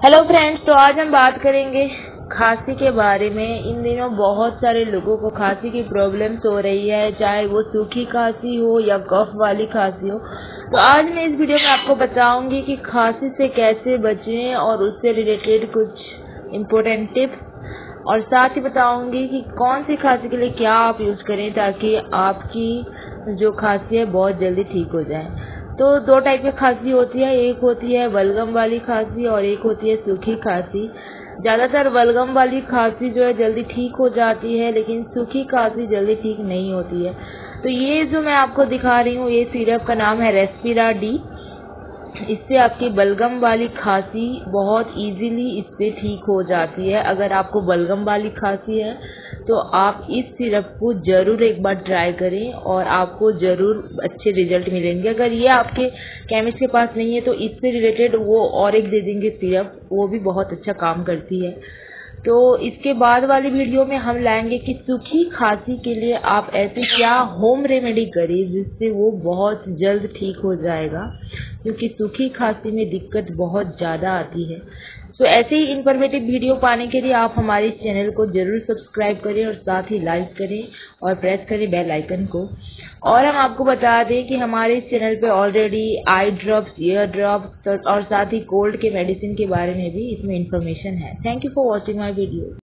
Hello friends, तो आज हम बात करेंगे खांसी के बारे में। इन दिनों बहुत सारे लोगों को खांसी की प्रॉब्लम्स हो रही है, चाहे वो सूखी खांसी हो या कफ वाली खांसी हो। तो आज मैं इस वीडियो में आपको बताऊंगी कि खांसी से कैसे बचें और उससे रिलेटेड कुछ इम्पोर्टेंट टिप्स, और साथ ही बताऊंगी कि कौन सी खांसी के लिए क्या आप यूज करें ताकि आपकी जो खांसी है बहुत जल्दी ठीक हो जाए। तो दो टाइप की खांसी होती है, एक होती है बलगम वाली खांसी और एक होती है सूखी खांसी। ज़्यादातर बलगम वाली खांसी जो है जल्दी ठीक हो जाती है, लेकिन सूखी खांसी जल्दी ठीक नहीं होती है। तो ये जो मैं आपको दिखा रही हूँ, ये सिरप का नाम है रेस्पिरा डी। इससे आपकी बलगम वाली खांसी बहुत इजीली इससे ठीक हो जाती है। अगर आपको बलगम वाली खांसी है तो आप इस सिरप को ज़रूर एक बार ट्राई करें और आपको ज़रूर अच्छे रिजल्ट मिलेंगे। अगर ये आपके केमिस्ट के पास नहीं है तो इससे रिलेटेड वो और एक दे देंगे सिरप, वो भी बहुत अच्छा काम करती है। तो इसके बाद वाली वीडियो में हम लाएंगे कि सूखी खांसी के लिए आप ऐसे क्या होम रेमेडी करें जिससे वो बहुत जल्द ठीक हो जाएगा, क्योंकि सूखी खांसी में दिक्कत बहुत ज़्यादा आती है। तो ऐसे ही इन्फॉर्मेटिव वीडियो पाने के लिए आप हमारे इस चैनल को जरूर सब्सक्राइब करें और साथ ही लाइक करें और प्रेस करें बेल आइकन को। और हम आपको बता दें कि हमारे इस चैनल पे already eye drops, ear drops और साथ ही कोल्ड के मेडिसिन के बारे में भी इसमें इंफॉर्मेशन है। Thank you for watching my video.